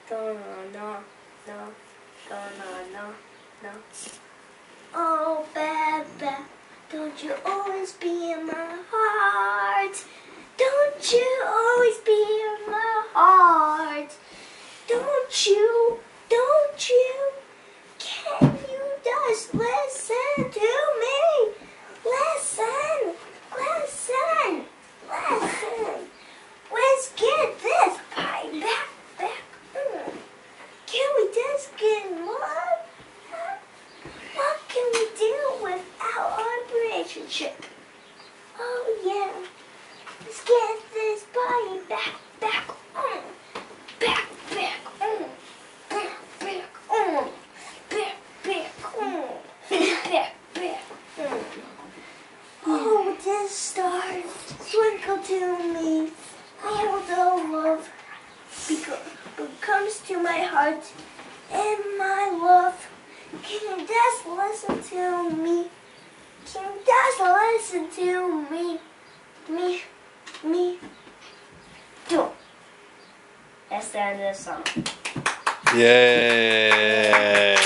no. Oh, baby, don't you always be in my heart? Don't you always be in my heart? Don't you? Can you just listen to me? Listen. Let's get this pie back. Can we just get in love? What can we do without our relationship? Oh yeah, let's get this body back. Oh, this star twinkle to me. Oh, the love comes to my heart and my love. Can you just listen to me? Can you just listen to me? Me. Do. That's the end of the song. Yay!